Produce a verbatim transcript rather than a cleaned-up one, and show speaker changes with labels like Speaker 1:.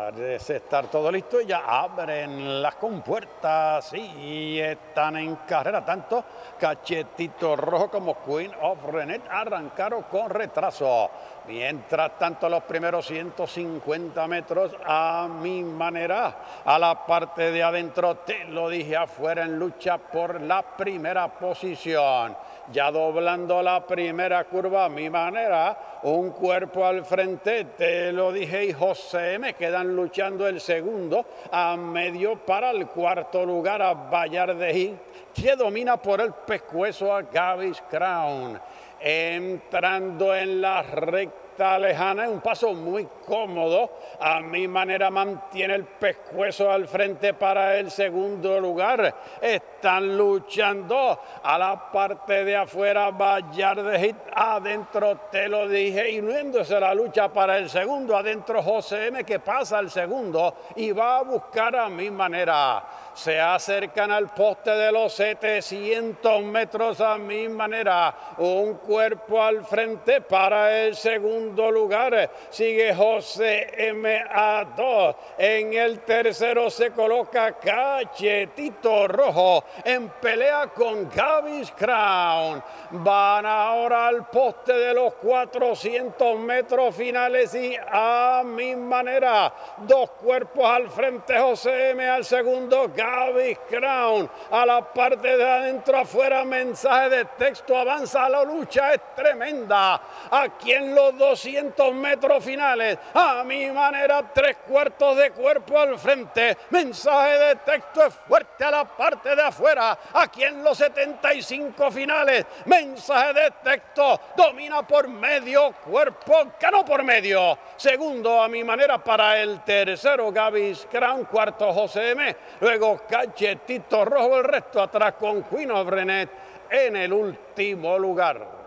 Speaker 1: Parece estar todo listo y ya abren las compuertas y están en carrera. Tanto Cachetito Rojo como Queen of Renet arrancaron con retraso. Mientras tanto, los primeros ciento cincuenta metros a mi manera, a la parte de adentro, te lo dije, afuera en lucha por la primera posición. Ya doblando la primera curva a mi manera, un cuerpo al frente, te lo dije, y José me quedan luchando el segundo a medio para el cuarto lugar a Vallarde, que domina por el pescuezo a Gavis Crown. Entrando en la recta lejana, un paso muy cómodo, a mi manera mantiene el pescuezo al frente para el segundo lugar. Están luchando a la parte de afuera Vallarde, adentro te lo dije, y uniéndose la lucha para el segundo, adentro José M, que pasa al segundo y va a buscar a mi manera. Se acercan al poste de los setecientos metros a mi manera, un cuerpo al frente para el segundo lugar, sigue José M a dos, en el tercero se coloca Cachetito Rojo, en pelea con Gavis Crown. Van ahora al poste de los cuatrocientos metros finales y a mi manera, dos cuerpos al frente, José M al segundo, Gavis Crown a la parte de adentro, afuera, mensaje de texto, avanza, la lucha es tremenda. Aquí en los doscientos metros finales, a mi manera, tres cuartos de cuerpo al frente, mensaje de texto es fuerte a la parte de afuera. Aquí en los setenta y cinco finales, mensaje de texto domina por medio cuerpo, ganó por medio. Segundo a mi manera para el tercero Gavis Crown, cuarto José M, luego Cachetito Rojo, el resto atrás con Queen of Renet en el último lugar.